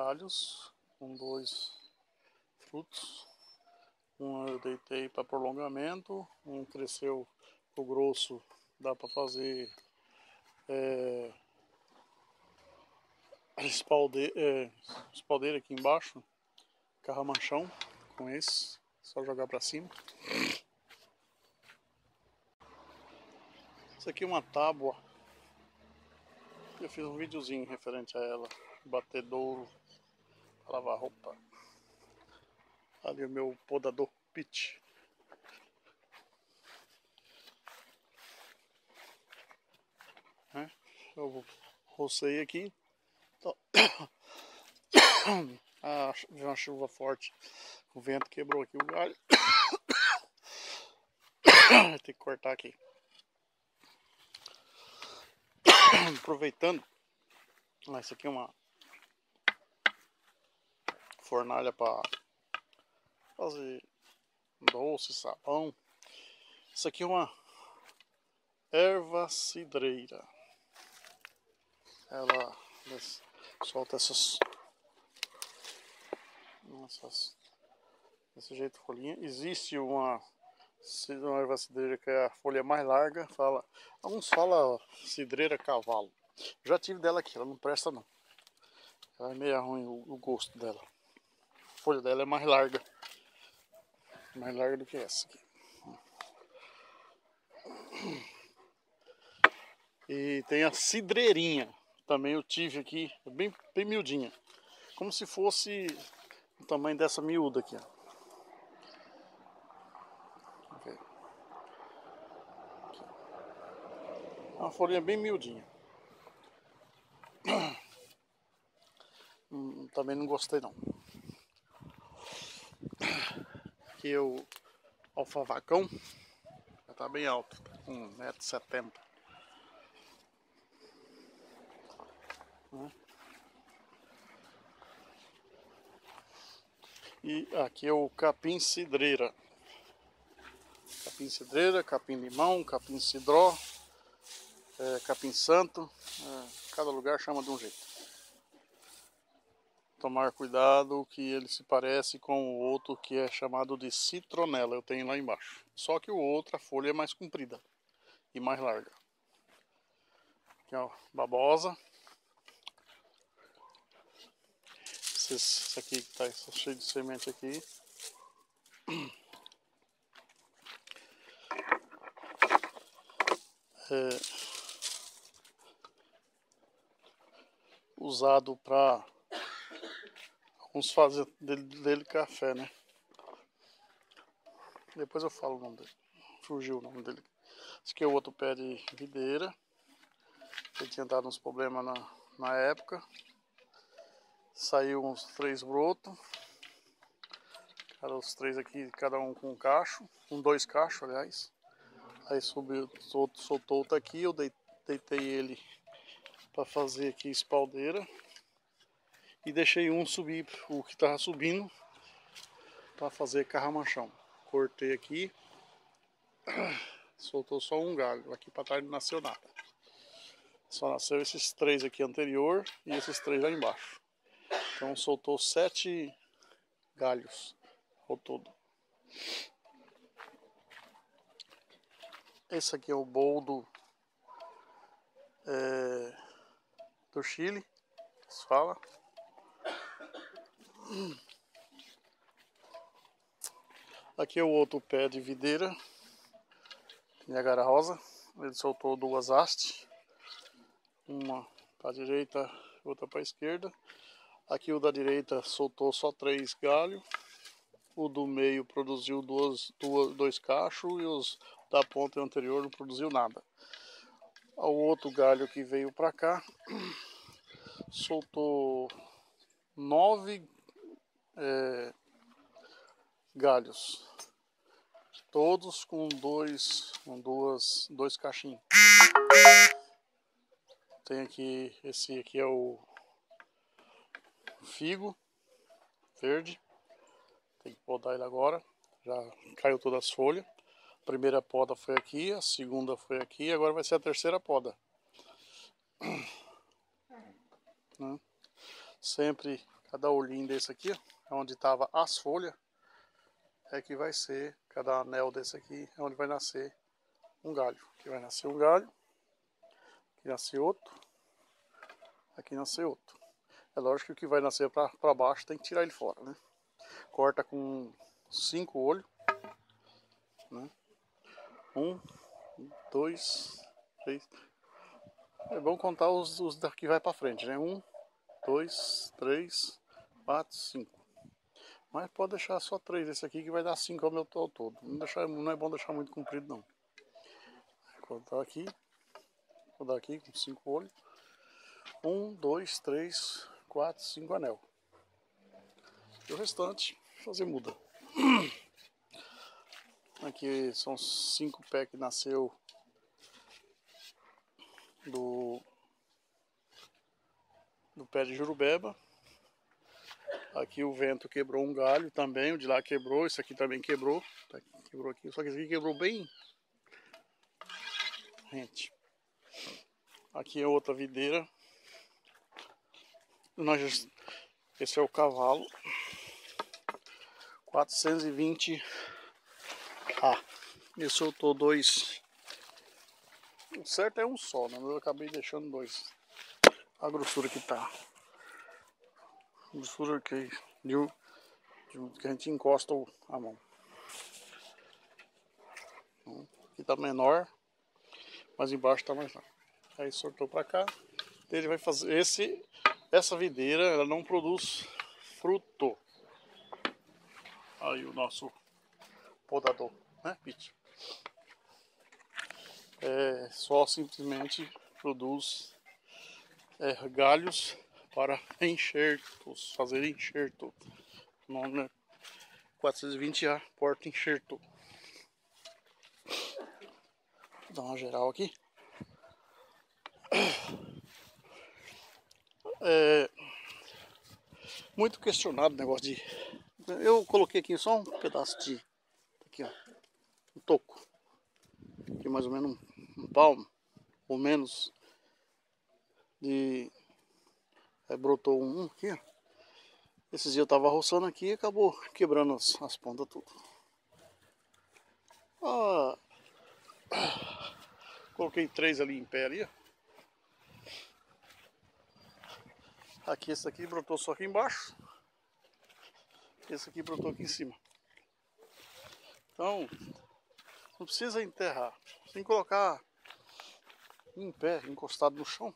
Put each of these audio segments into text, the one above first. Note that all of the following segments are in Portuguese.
galhos com 2 frutos. Um eu deitei para prolongamento, um cresceu o grosso, dá para fazer espaldeira aqui embaixo, carramanchão com esse, só jogar para cima. Isso aqui é uma tábua, eu fiz um videozinho referente a ela, batedouro para lavar roupa. Ali o meu podador pitch. Eu rocei aqui. Veio uma chuva forte. O vento quebrou aqui o galho. Tem que cortar aqui. Aproveitando. Isso aqui é uma fornalha para fazer doce, sabão. Isso aqui é uma erva cidreira. Ela solta desse jeito folhinha. Existe uma erva cidreira que é a folha mais larga. Alguns falam cidreira cavalo. Já tive dela aqui, ela não presta não. Ela é meio ruim o gosto dela. A folha dela é mais larga do que essa aqui. E tem a cidreirinha, também eu tive aqui, bem miudinha. Como se fosse o tamanho dessa miúda aqui, ó. É uma folhinha bem miudinha. Também não gostei não. Aqui é o alfavacão, já tá bem alto, tá com 1,70 m. E aqui é o capim cidreira. Capim cidreira, capim limão, capim cidró, capim santo. Cada lugar chama de um jeito. Tomar cuidado que ele se parece com o outro que é chamado de citronela. Eu tenho lá embaixo. Só que o outro, a folha é mais comprida e mais larga. Aqui ó, babosa. Esse aqui que tá cheio de semente aqui. Usado para uns fazer dele café, né? Depois eu falo o nome dele. Fugiu o nome dele. Esse aqui é o outro pé de videira. Ele tinha dado uns problemas na época. Saiu uns 3 brotos. Os 3 aqui, cada um com um cacho. Com 2 cachos, aliás. Aí subiu, soltou outro aqui. Eu deitei ele para fazer aqui espaldeira. E deixei um subir, o que estava subindo, para fazer carramanchão. Cortei aqui. Soltou só um galho. Aqui para trás não nasceu nada. Só nasceu esses 3 aqui anterior e esses 3 lá embaixo. Então soltou 7 galhos ao todo. Esse aqui é o boldo do Chile, se fala. Aqui é o outro pé de videira, Niagara Rosa. Ele soltou 2 hastes, uma para a direita, outra para a esquerda. Aqui o da direita soltou só 3 galhos. O do meio produziu 2 cachos e os da ponta anterior não produziu nada. O outro galho que veio para cá soltou 9 galhos, todos com 2 cachinhos. Tem aqui, esse aqui é o figo verde. Tem que podar ele agora. Já caiu todas as folhas. A primeira poda foi aqui, a segunda foi aqui, agora vai ser a terceira poda. Sempre cada olhinho desse aqui, ó, onde tava as folhas, é que vai ser, cada anel desse aqui é onde vai nascer um galho. Aqui vai nascer um galho, aqui nascer outro, aqui nascer outro. É lógico que o que vai nascer para baixo tem que tirar ele fora, né? Corta com 5 olhos, né? 1, 2, 3. É bom contar os daqui vai para frente, né? 1, 2, 3, 4, 5. Mas pode deixar só 3 esse aqui que vai dar 5 ao meu todo. Não é bom deixar muito comprido não. Vou dar aqui com 5 olhos. 1, 2, 3, 4, 5 anel. E o restante fazer muda. Aqui são 5 pés que nasceu do pé de jurubeba. Aqui o vento quebrou um galho também, o de lá quebrou, esse aqui também quebrou. Quebrou aqui, só que esse aqui quebrou bem rente. Aqui é outra videira. Esse é o cavalo 420A. Ele soltou 2. O certo é um só, né? Mas eu acabei deixando 2. A grossura que tá. A grossura que a gente encosta a mão. Aqui tá menor, mas embaixo tá mais largo. Aí soltou pra cá. Ele vai fazer essa videira, ela não produz fruto. Aí o nosso podador, né, Pete? Só simplesmente produz galhos para enxertos, fazer enxerto. O nome é 420A, porta enxerto. Vou dar uma geral aqui. Muito questionado o negócio de... Eu coloquei aqui só um pedaço de... Aqui, ó. Um toco. Aqui mais ou menos um palmo. Ou menos. Brotou um aqui, ó. Esses dias eu tava roçando aqui e acabou quebrando as pontas tudo. Coloquei 3 ali em pé ali, ó. Aqui, esse aqui brotou só aqui embaixo. Esse aqui brotou aqui em cima. Então, não precisa enterrar. Tem que colocar em pé, encostado no chão.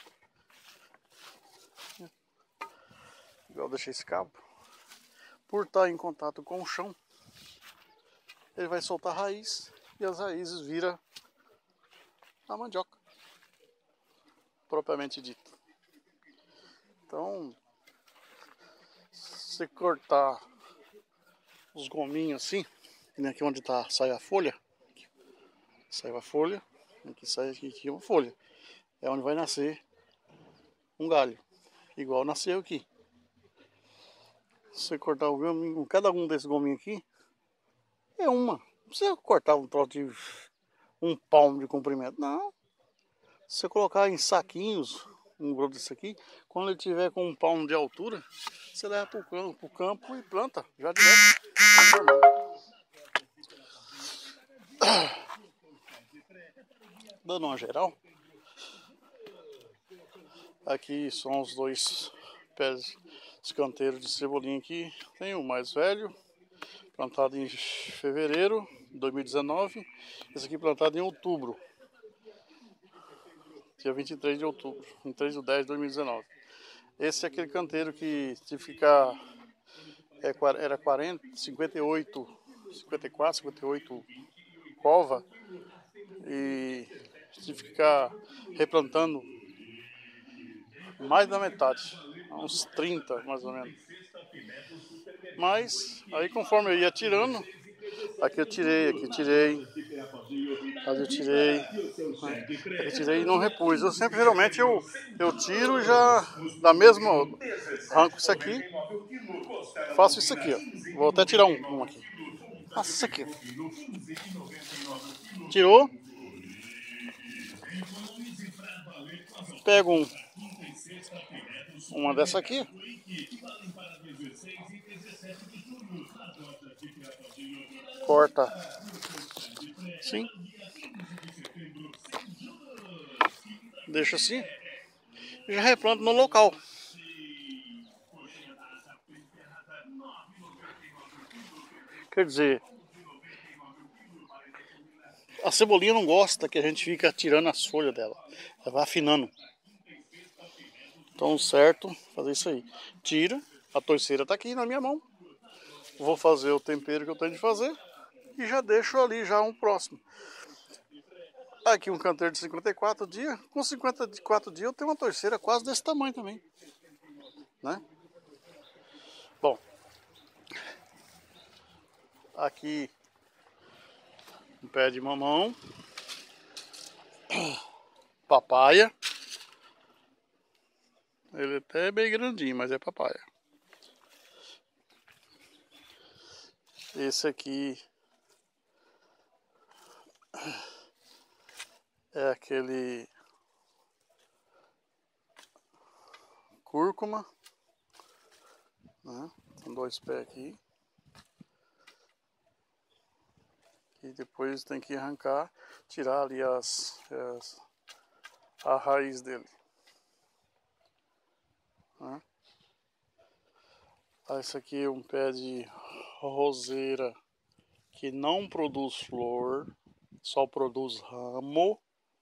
Igual eu deixei esse cabo. Por estar em contato com o chão, ele vai soltar raiz e as raízes viram a mandioca, propriamente dito. Então, se cortar os gominhos assim, aqui onde sai a folha, saiu a folha, aqui sai aqui uma folha, é onde vai nascer um galho, igual nasceu aqui. Se você cortar o gominho, cada um desses gominhos aqui é uma. Não precisa cortar um troço de um palmo de comprimento, não. Se você colocar em saquinhos, um grosso desse aqui, quando ele tiver com um palmo de altura, você leva para o campo e planta, já direto. Dando uma geral. Aqui são os 2 pés escanteiros de cebolinha aqui. Tem o mais velho, plantado em fevereiro de 2019. Esse aqui plantado em outubro. Dia 23 de outubro, 23 de 10 de 2019. Esse é aquele canteiro que tive que ficar, era 40, 58, 54, 58 cova, e tive que ficar replantando mais da metade, uns 30 mais ou menos. Mas aí conforme eu ia tirando, aqui eu tirei, aqui eu tirei, aqui eu tirei, aqui eu tirei e não repus. Eu sempre, geralmente, eu tiro já da mesma, arranco isso aqui, faço isso aqui, ó. Vou até tirar um aqui. Faço isso aqui, ó. Tirou. Pego uma dessa aqui, Corta. Sim. Deixa assim. E já replanta no local. Quer dizer, a cebolinha não gosta que a gente fica tirando as folhas dela. Ela vai afinando. Então o certo, fazer isso aí. Tira, a torceira tá aqui na minha mão. Vou fazer o tempero que eu tenho de fazer. E já deixo ali já um próximo. Aqui um canteiro de 54 dias. Com 54 dias eu tenho uma torceira quase desse tamanho também. Né? Bom. Aqui um pé de mamão. Papaya. Ele até é bem grandinho, mas é papaya. Esse aqui é aquele cúrcuma, né? Com 2 pés aqui. E depois tem que arrancar, tirar ali a raiz dele. Né? Esse aqui é um pé de roseira que não produz flor, só produz ramo.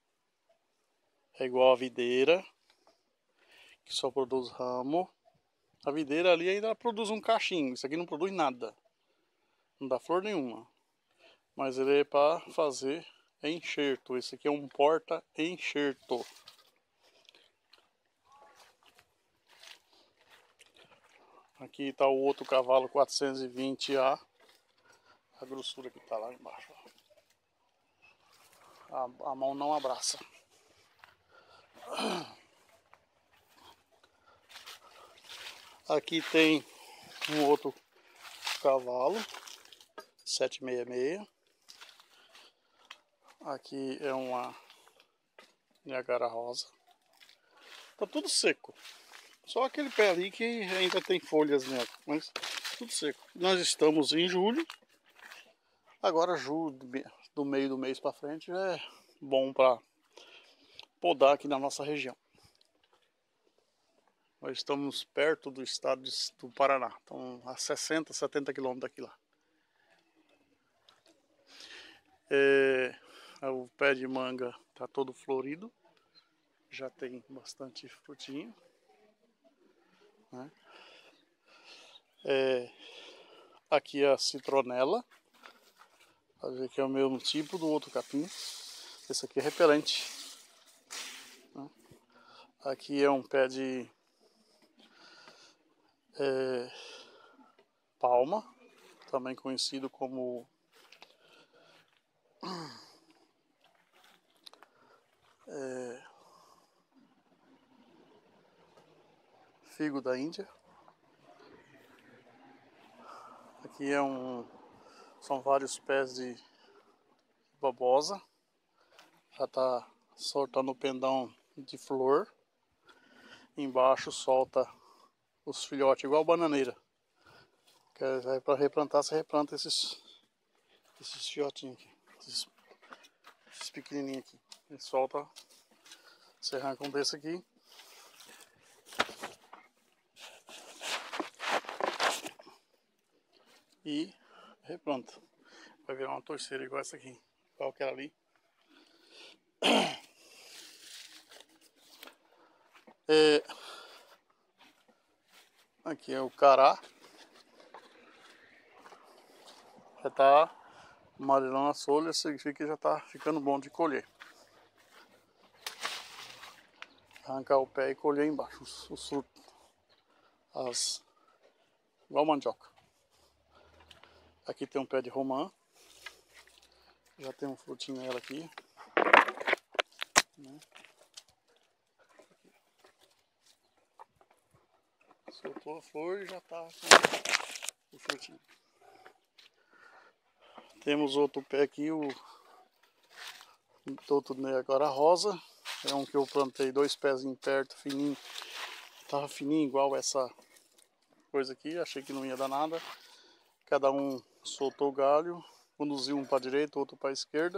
É igual a videira, que só produz ramo. A videira ali ainda produz um cachinho, isso aqui não produz nada. Não dá flor nenhuma. Mas ele é para fazer enxerto. Esse aqui é um porta-enxerto. Aqui está o outro cavalo 420A. A grossura que está lá embaixo. A mão não abraça. Aqui tem um outro cavalo 766. Aqui é uma Niagara rosa. Tá tudo seco. Só aquele pé ali que ainda tem folhas nela, mas tudo seco. Nós estamos em julho. Agora julho, do meio do mês para frente, é bom para podar aqui na nossa região. Nós estamos perto do estado do Paraná, então a 60, 70 quilômetros daqui lá. O pé de manga está todo florido, já tem bastante frutinha. Né? Aqui é a citronela, pode ver que é o mesmo tipo do outro capim. Esse aqui é repelente. Né? Aqui é um pé de palma, também conhecido como figo da Índia. Aqui são vários pés de babosa. Já está soltando o pendão de flor. Embaixo solta os filhotes, igual bananeira. Que aí para replantar, você replanta esses filhotinhos aqui. Esses pequenininhos aqui. E solta, você arranca um desse aqui. E replanta. Vai virar uma torceira igual essa aqui. Igual aquela ali. Aqui é o cará. Já está amarelando as folhas, significa que já está ficando bom de colher. Arrancar o pé e colher embaixo os frutos. Igual mandioca. Aqui tem um pé de romã. Já tem um frutinho nela aqui. Né? Soltou a flor e já está com o frutinho. Temos outro pé aqui, o outro Niagara rosa. É um que eu plantei 2 pezinhos perto, fininho. Tava fininho igual coisa aqui, achei que não ia dar nada. Cada um soltou o galho, conduziu um para a direita, outro para a esquerda.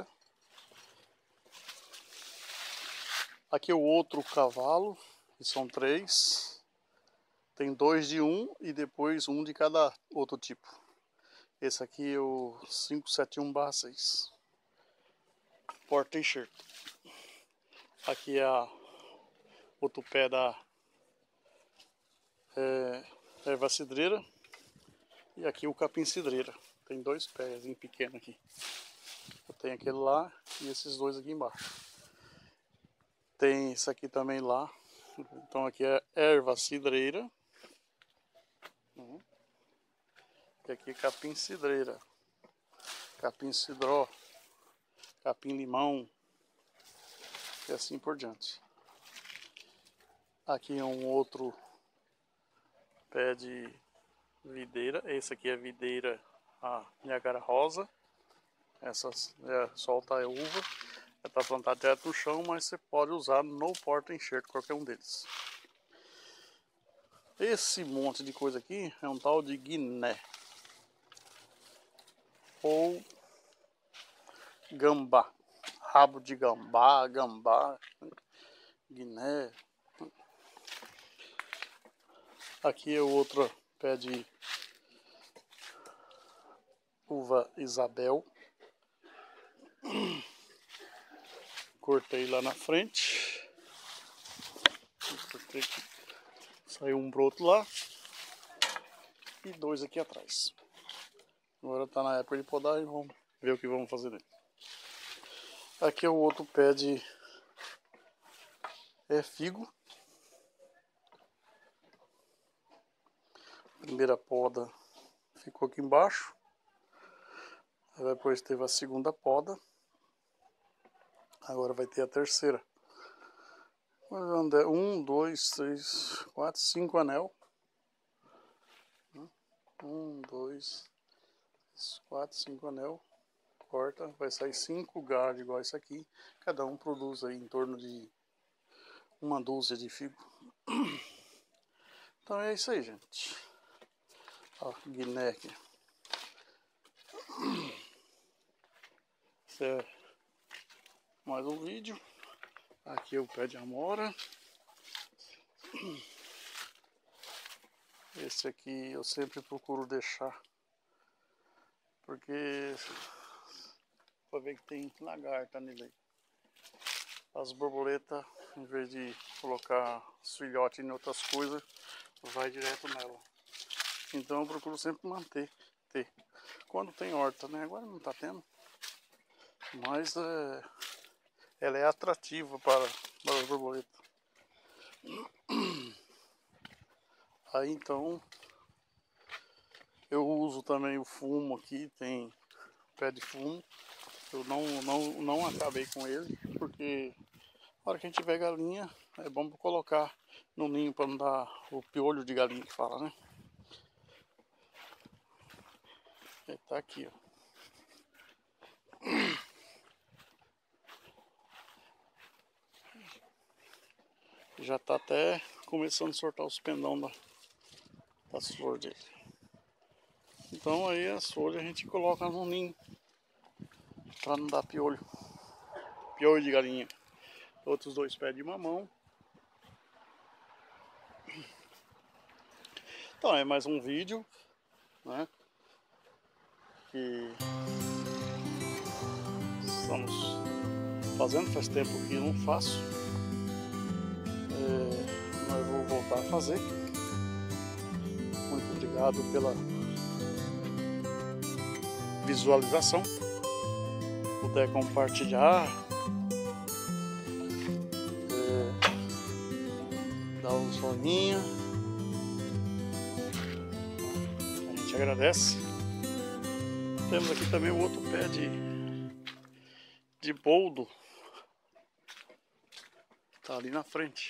Aqui é o outro cavalo, que são 3. Tem 2 de um e depois um de cada outro tipo. Esse aqui é o 571/6. Porta enxerto. Aqui é outro pé da erva cidreira. E aqui o capim cidreira. Tem 2 pés pequenos aqui. Eu tenho aquele lá e esses 2 aqui embaixo. Tem esse aqui também lá. Então aqui é erva cidreira. E aqui é capim cidreira. Capim cidró. Capim limão. E assim por diante. Aqui é um outro pé de videira. Esse aqui é videira Niagara rosa. Essa solta a uva. Está plantado direto no chão, mas você pode usar no porta-enxerto, qualquer um deles. Esse monte de coisa aqui é um tal de guiné. Ou gambá. Rabo de gambá, guiné. Aqui é outro pé de uva Isabel. Cortei lá na frente. Cortei aqui. Saiu um broto lá. E 2 aqui atrás. Agora está na época de podar e vamos ver o que vamos fazer dele. Aqui é o outro pé de figo. Primeira poda ficou aqui embaixo. Depois teve a segunda poda. Agora vai ter a terceira. 1, 2, 3, 4, 5 anel. 1, 2, 4, 5 anel. Corta, vai sair 5 galhos igual esse aqui. Cada um produz aí em torno de 1 dúzia de figo. Então é isso aí, gente. Ó, guiné aqui. Esse é mais um vídeo. Aqui é o pé de amora. Esse aqui eu sempre procuro deixar, porque para ver que tem lagarta nele aí. As borboletas, em vez de colocar os filhotes em outras coisas, vai direto nela. Então eu procuro sempre manter. Quando tem horta, né? Agora não está tendo. Mas ela é atrativa para as borboletas. Aí então eu uso também o fumo aqui, tem pé de fumo. Eu não acabei com ele, porque na hora que a gente tiver galinha, é bom colocar no ninho para não dar o piolho de galinha que fala, né? Ele tá aqui, ó. Já tá até começando a soltar os pendão das flores dele. Então aí as folhas a gente coloca no ninho para não dar piolho. Piolho de galinha. Outros 2 pés de mamão. Então é mais um vídeo, né? Que estamos fazendo, faz tempo que não faço. Mas vou voltar a fazer. Muito obrigado pela visualização. Puder compartilhar, dar um joinha, a gente agradece. Temos aqui também o outro pé de boldo, tá ali na frente,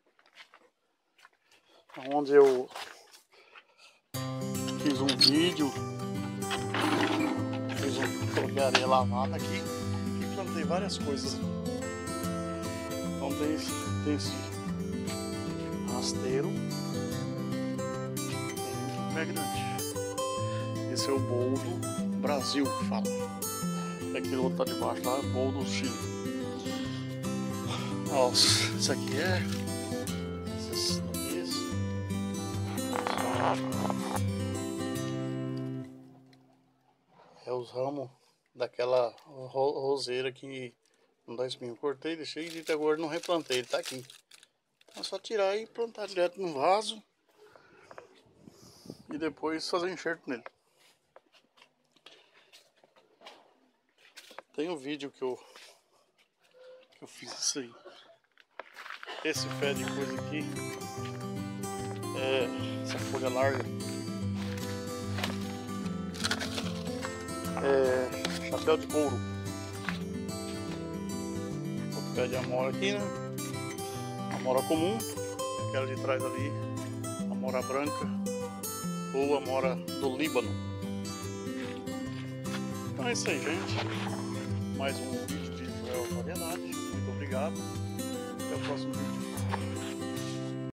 onde eu fiz um vídeo, coloquei areia lavada aqui e plantei várias coisas. Então tem esse rasteiro, tem pé grande. Esse é o boldo Brasil que fala. E aquele outro tá debaixo lá, boldo Chile. Nossa, isso aqui é... É os ramos daquela roseira que não dá espinho. Cortei, deixei e até agora não replantei, ele tá aqui. É só tirar e plantar direto no vaso e depois fazer enxerto nele. Tem um vídeo que eu fiz isso aí. Esse pé de coisa aqui, essa folha larga, é chapéu de couro. Outro pé de amora aqui, né? Amora comum, aquela de trás ali, amora branca ou amora do Líbano. Então é isso aí, gente. Mais um vídeo de Israel Variedade. Muito obrigado. Até o próximo vídeo.